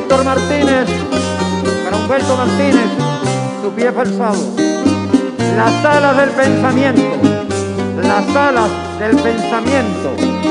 Víctor Martínez, para Humberto Martínez, su pie forzado. Las alas del pensamiento, las alas del pensamiento.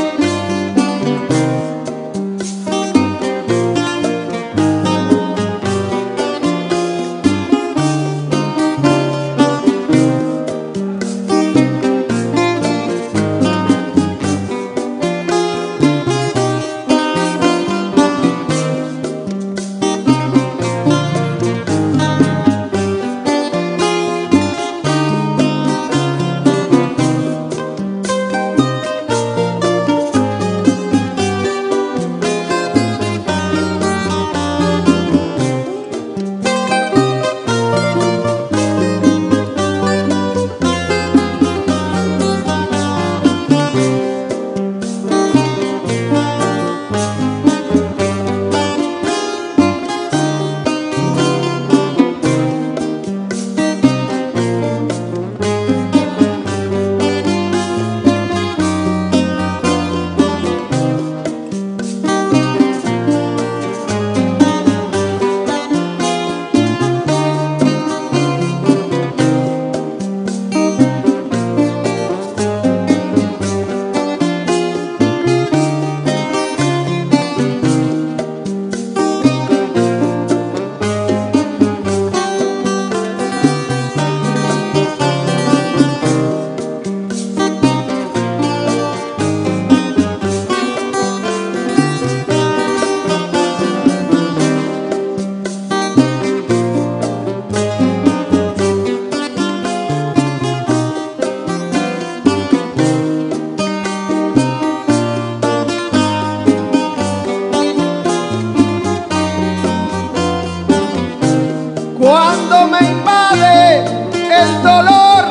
Cuando me invade el dolor,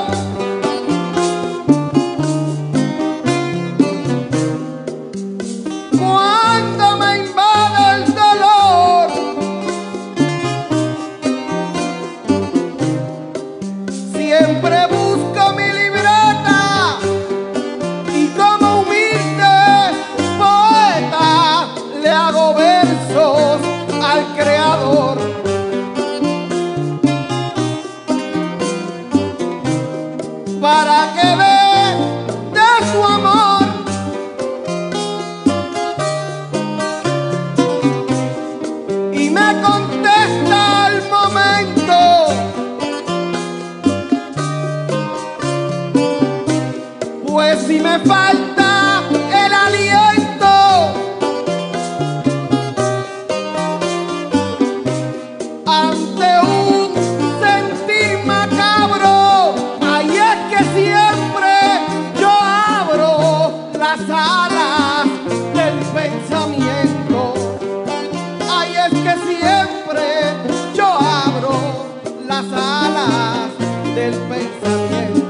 cuando me invade el dolor, siempre busco mi libreta y como humilde poeta le hago versos al Creador. Para que vea de su amor y me contesta al momento. Pues si me falta el aliento, ante un sentir macabro, siempre yo abro las alas del pensamiento. Ay, es que siempre yo abro las alas del pensamiento.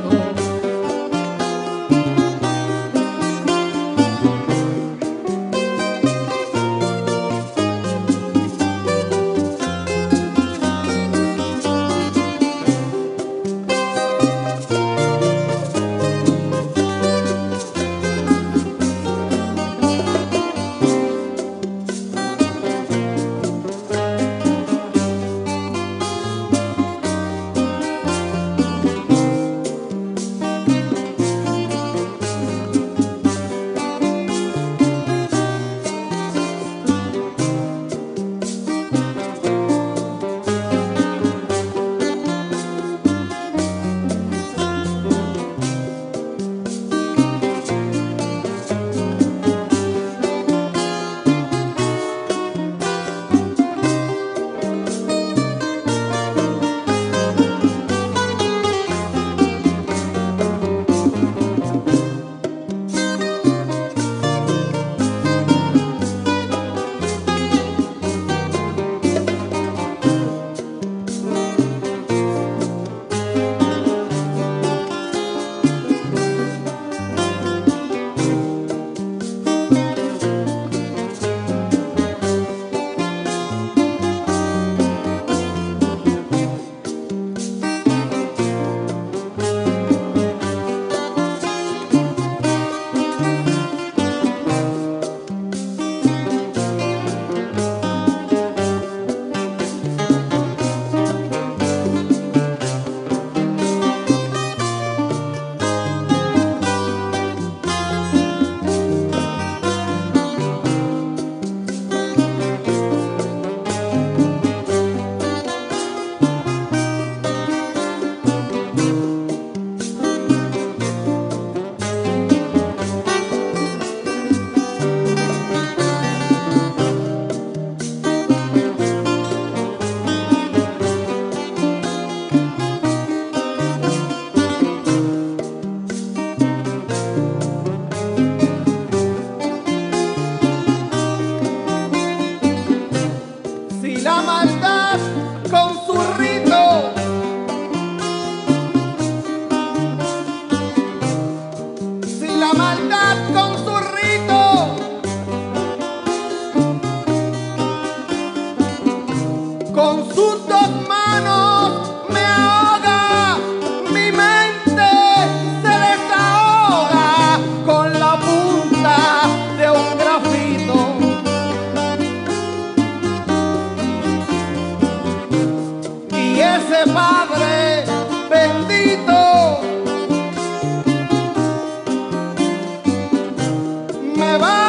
me va